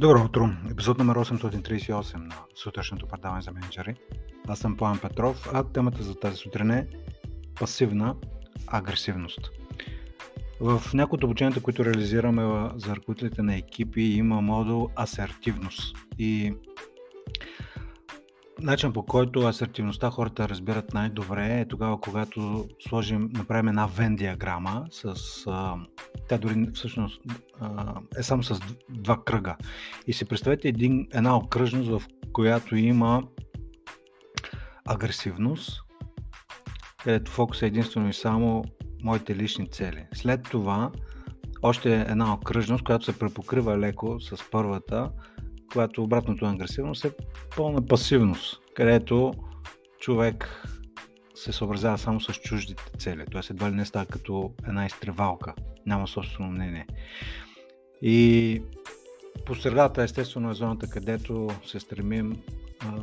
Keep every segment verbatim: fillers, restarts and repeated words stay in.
Добро утро! Епизод номер осемстотин тридесет и осем на сутрешното предаване за мениджъри. Аз съм Пламен Петров, а темата за тази сутрин е пасивна агресивност. В някои от обученията, които реализираме за ръководителите на екипи, има модул асертивност. И начин, по който асертивността хората разбират най-добре е тогава, когато сложим, направим една Вен диаграма с а, тя дори всъщност а, е само с два кръга. И си представете един, една окръжност, в която има агресивност, където фокус е единствено и само моите лични цели. След това още една окръжност, която се препокрива леко с първата, която обратното на агресивност е пълна пасивност, където човек се съобразява само с чуждите цели. Т.е. едва ли не става като една изтревалка, няма собствено мнение. И по средата естествено е зоната, където се стремим а,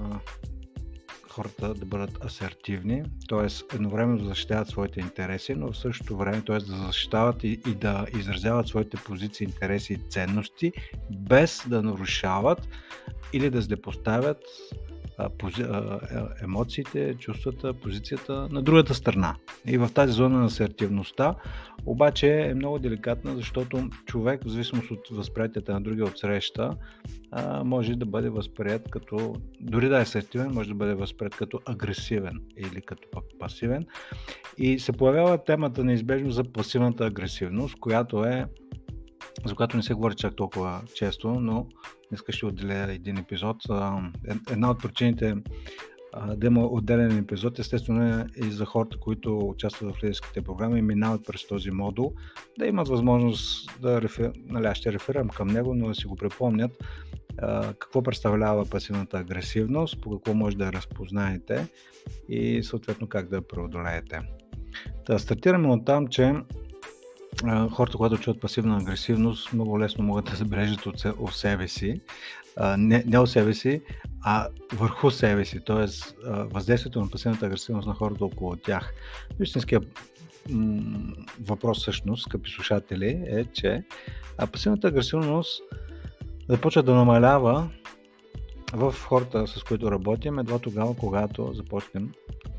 хората да бъдат асертивни, т.е. едновременно да защитават своите интереси, но в същото време, т.е. да защитават и, и да изразяват своите позиции, интереси и ценности, без да нарушават или да злепоставят а, пози, а, емоциите, чувствата, позицията на другата страна. И в тази зона на асертивността обаче е много деликатна, защото човек, в зависимост от възприятията на другия отсреща, а, може да бъде възприят като, дори да е асертивен, може да бъде възприят като агресивен или като пък пасивен. И се появява темата неизбежно за пасивната агресивност, която е, за която не се говори чак толкова често, но днес ще отделя един епизод. Една от причините да има отделен епизод, естествено е и за хората, които участват в лидерските програми и минават през този модул, да имат възможност да рефер... нали, аз ще реферирам към него, но да си го припомнят а, какво представлява пасивната агресивност, по какво може да я разпознаете и съответно как да я преодолеете. Да стартираме от там, че а, хората, когато чуят пасивна агресивност, много лесно могат да забележат от, се... от себе си, Uh, не, не от себе си, а върху себе си, т.е. Uh, въздействието на пасивната агресивност на хората около тях. Истинският м- въпрос всъщност, скъпи слушатели, е, че пасивната агресивност започва да намалява в хората, с които работим, едва тогава, когато започнем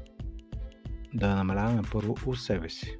да намаляваме първо у себе си.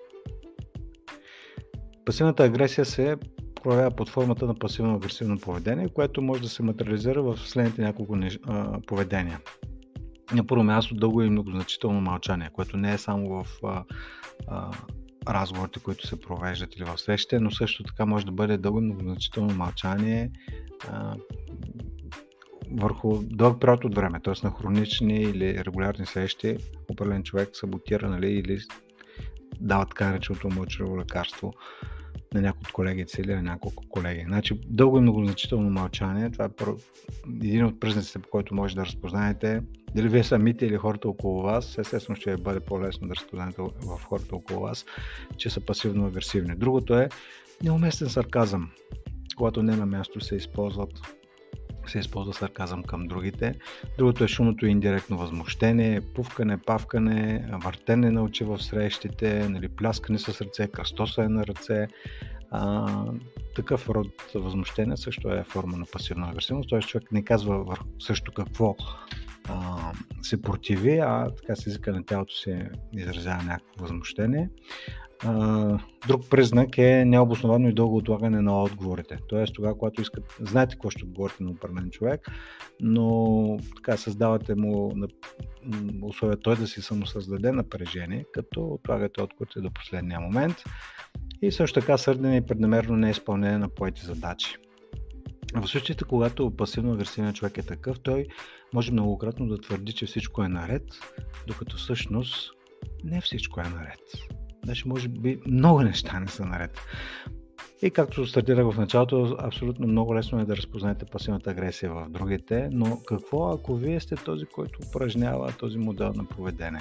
Пасивната агресия се проявява под формата на пасивно-агресивно поведение, което може да се материализира в следните няколко неж... а, поведения. На първо място дълго и многозначително мълчание, което не е само в а, а, разговорите, които се провеждат или в срещите, но също така може да бъде дълго и многозначително мълчание а, върху дълъг период от време, т.е. на хронични или регулярни срещи определен човек саботира, нали, или дава така нареченото мълчаливо лекарство на някои от колегите или на няколко колеги. Значи, дълго и многозначително мълчание, това е пър... един от признаците, по който може да разпознаете дали вие самите или хората около вас. Естествено ще бъде по-лесно да разпознаете в хората около вас, че са пасивно-агресивни. Другото е неуместен сарказъм, когато не на място се използват се използва сарказъм към другите. Другото е шумното и индиректно възмущение, пувкане, павкане, въртене на очи в срещите, нали, пляскане с ръце, кръстосане на ръце. А, такъв род възмущение също е форма на пасивна агресивност, т.е. човек не казва също какво а, се противи, а така с езика на тялото се изразява някакво възмущение. Uh, друг признак е необосновано и дълго отлагане на отговорите. Тоест тогава, когато искат, знаете какво ще отговорите на определен човек, но така създавате му на условия той да си самосъздаде напрежение, като отлагате отговорите до последния момент и също така сърдене и преднамерено неизпълнение на поети задачи. В случаите, когато пасивно-агресивният човек е такъв, той може многократно да твърди, че всичко е наред, докато всъщност не всичко е наред. Значи, може би много неща не са наред. И както стартирах в началото, абсолютно много лесно е да разпознаете пасивната агресия в другите, но какво ако вие сте този, който упражнява този модел на поведение?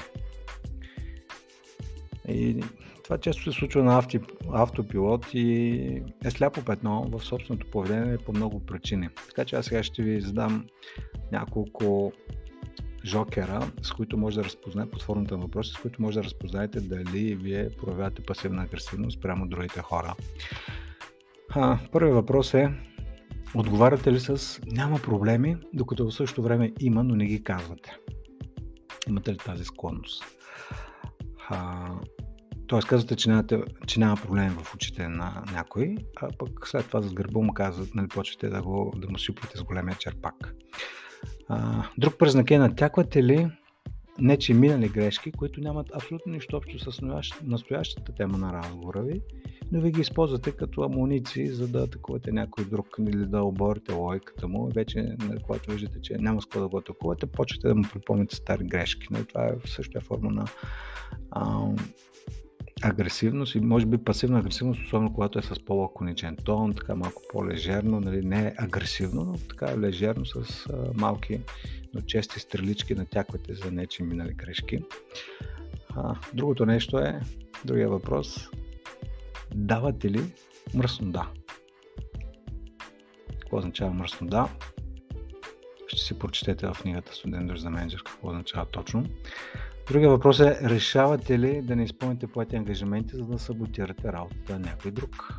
И това често се случва на авто, автопилот и е сляпо петно в собственото поведение по много причини. Така че аз сега ще ви задам няколко жокера, с които може да разпознаете под формата на въпроси, с които може да разпознаете дали вие проявявате пасивна агресивност прямо другите хора. А, първият въпрос е: Отговаряте ли с няма проблеми, докато в същото време има, но не ги казвате? Имате ли тази склонност? А, Тоест казвате, че, нямате, че няма проблеми в очите на някой, а пък след това с гърба му казват, нали, почвате да, го, да му сипвате с големия черпак. А, друг признак е, натяквате ли нечи минали грешки, които нямат абсолютно нищо общо с настоящата тема на разговора ви, но ви ги използвате като амуниции, за да атакувате някой друг или да оборите логиката му. И вече, когато виждате, че няма с какво да го атакувате, почвате да му припомните стари грешки. Но това е същата форма на а, агресивност и може би пасивна агресивност, особено когато е с по-лаконичен тон, така малко по-лежерно, нали, не е агресивно, но така лежерно с а, малки, но чести стрелички натяквате за нечи минали грешки. А, другото нещо е, другия въпрос, давате ли мръсно да? Какво означава мръсно да? Ще си прочетете в книгата Студент дъжд за менеджер какво означава точно. Другия въпрос е, решавате ли да не изпълните поети ангажименти, за да саботирате работата на някой друг?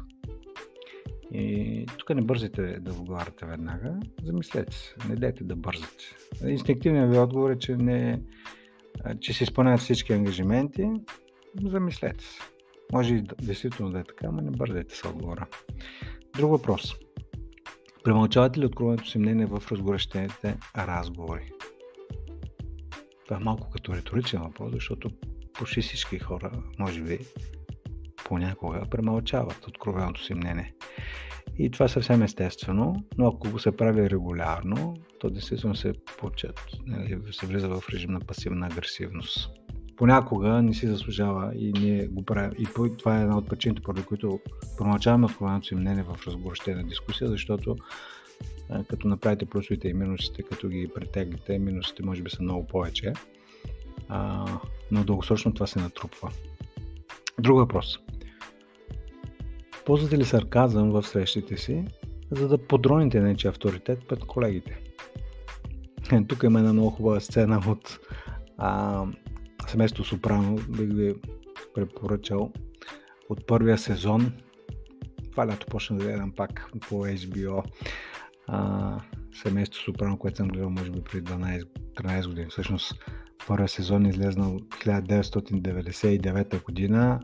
И тук не бързайте да отговаряте веднага, замислете се, не дайте да бързате. Инстинктивният ви отговор е, че, не, че се изпълняват всички ангажименти, замислете се. Може и действително да е така, но не бързайте с отговора. Друг въпрос. Премълчавате ли откровеното си мнение в разгорещените разговори? Това е малко като риторичен въпрос, защото почти всички хора, може би, понякога премълчават откровеното си мнение. И това е съвсем естествено, но ако го се прави регулярно, то действително се почет, се влиза в режим на пасивна агресивност. Понякога не си заслужава и ние го правим. И това е една от причините, поради които премълчаваме откровеното си мнение в разгорещена дискусия, защото като направите плюсовете и минусите, като ги претеглите, минусите може би са много повече, а, но дългосрочно това се натрупва. Друг въпрос. Ползвате ли сарказъм в срещите си, за да подроните нечия авторитет пред колегите? Тук има една много хубава сцена от а, семейство Сопрано, бих ви препоръчал от първия сезон. Това лято почна да гледам пак по Ейч Би О. Uh, семейство Сопрано, което съм гледал може би преди дванайсет-тринайсет години. Всъщност първият сезон е излезнал хиляда деветстотин деветдесет и девета година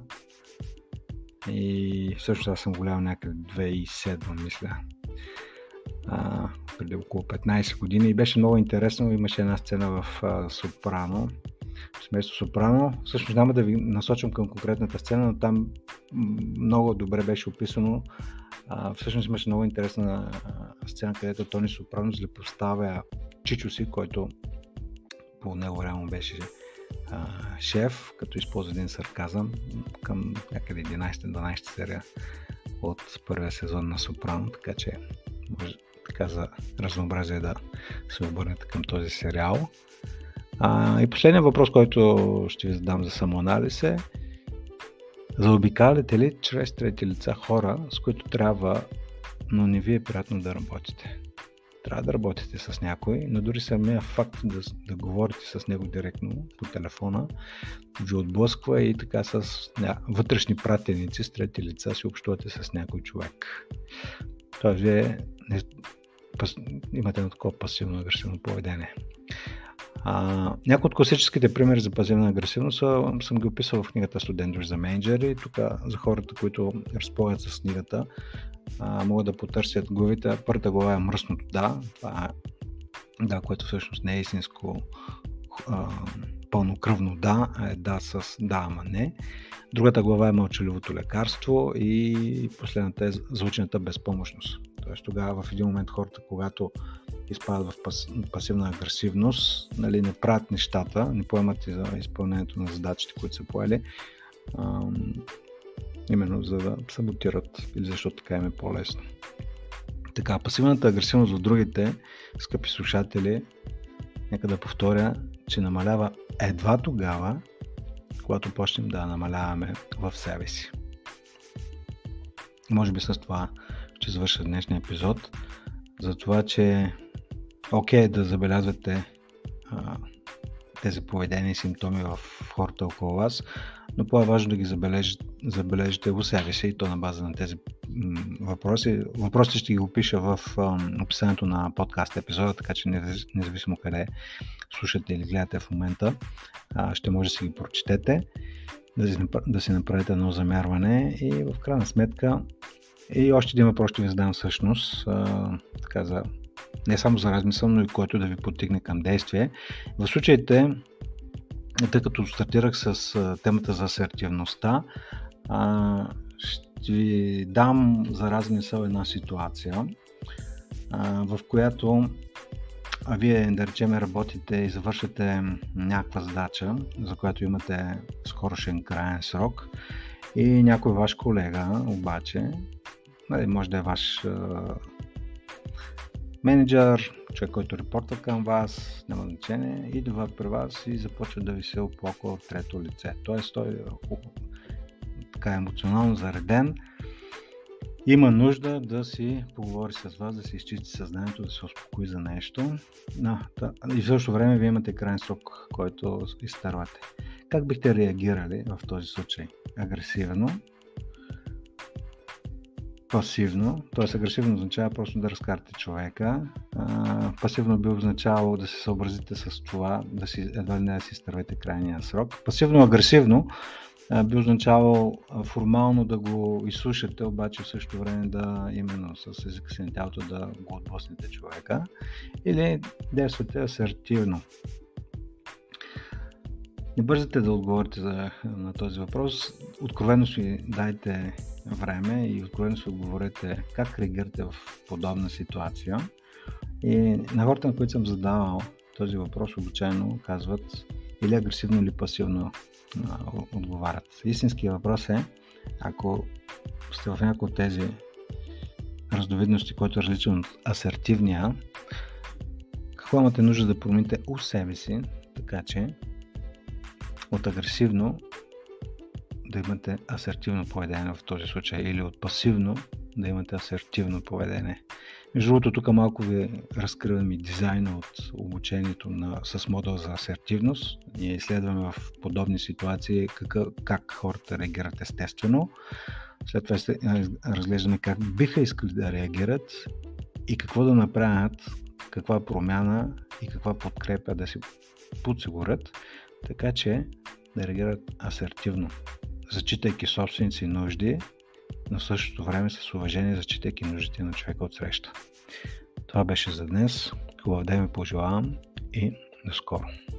и всъщност аз съм гледал някъде две хиляди и седма, мисля. Uh, преди около петнайсет години и беше много интересно. Имаше една сцена в uh, Сопрано, семейство Сопрано. Всъщност няма да ви насочвам към конкретната сцена, но там много добре беше описано. Uh, всъщност имаше много интересна uh, сцена, където Тони Сопрано злепоставя чичо си, който по него реално беше uh, шеф, като използва един сарказъм към някъде единайсета-дванайсета серия от първия сезон на Сопрано, така че може така за разнообразие да се обърнете към този сериал. Uh, и последният въпрос, който ще ви задам за самоанализ е: заобикаляте ли чрез трети лица хора, с които трябва, но не ви е приятно да работите? Трябва да работите с някой, но дори самия факт да, да говорите с него директно по телефона ви отблъсква и така с ня, вътрешни пратеници с трети лица си общувате с някой човек. Тоест вие не, пас, имате на такова пасивно-агресивно поведение. Uh, някои от класическите примери за пасивна агресивност са, съм ги описал в книгата Студент дъжд за менеджери. Тук за хората, които разполагат с книгата, uh, могат да потърсят главите. Първата глава е мръсното да, това е да, което всъщност не е истинско uh, пълнокръвно да, а е да с да, ама не. Другата глава е мълчаливото лекарство и последната е звучната безпомощност. Тоест тогава в един момент хората, когато изпадат в пас, пасивна агресивност, нали, не правят нещата, не поемат и за изпълнението на задачите, които са поели, ам, именно за да саботират или защото така им е по-лесно. Така, пасивната агресивност от другите, скъпи слушатели, нека да повторя, че намалява едва тогава, когато почнем да намаляваме в себе си. Може би с това ще завърша днешния епизод, за това, че окей okay, да забелязвате а, тези поведения и симптоми в хората около вас, но по-важно да ги забележите, забележите у себе си и то на база на тези м, въпроси. Въпросите ще ги опиша в м, описанието на подкаст епизода, така че независимо къде слушате или гледате в момента, а, ще може да си ги прочетете, да си, да си направите едно замерване и в крайна сметка и още един въпрос ще ви задам всъщност, а, така за, не само за размисъл, но и който да ви подтигне към действие. В случаите, тъй като стартирах с а, темата за асертивността, а, ще ви дам за размисъл една ситуация, а, в която а вие, да речем, работите и завършите някаква задача, за която имате скорошен краен срок и някой ваш колега обаче, може да е ваш а, менеджер, човек, който репортва към вас, няма значение, идва при вас и започва да ви се оплаква от трето лице. Тоест той е така емоционално зареден, има нужда да си поговори с вас, да си изчисти съзнанието, да се успокои за нещо. Но, да, и в същото време вие имате крайен срок, който изтървате. Как бихте реагирали в този случай? Агресивно, пасивно, т.е. агресивно означава просто да разкарате човека, а, пасивно би означавало да се съобразите с това, да си, едва ли не да си изтървете крайния срок. Пасивно-агресивно би означавало формално да го изслушате, обаче в същото време да именно с езика си на тялото да го отблъснете човека, или действате асертивно. Не бързате да отговорите за, на този въпрос, откровено си дайте време и откровено си отговорете как реагирате в подобна ситуация. И на хората, на които съм задавал този въпрос, обичайно казват или агресивно, или пасивно отговарят. Истинският въпрос е, ако сте в някои от тези раздовидности, който е различен от асертивния, какво имате нужда да промените у себе си, така че от агресивно да имате асертивно поведение в този случай или от пасивно да имате асертивно поведение. Между другото, тук малко ви разкривам и дизайна от обучението на, с модул за асертивност. Ние изследваме в подобни ситуации как, как хората реагират естествено. След това разглеждаме как биха искали да реагират и какво да направят, каква промяна и каква подкрепа да си подсигурят, така че да реагират асертивно, зачитайки собствените си нужди, но в същото време с уважение, зачитайки нуждите на човека от среща. Това беше за днес. Хубав ден ви пожелавам и до скоро.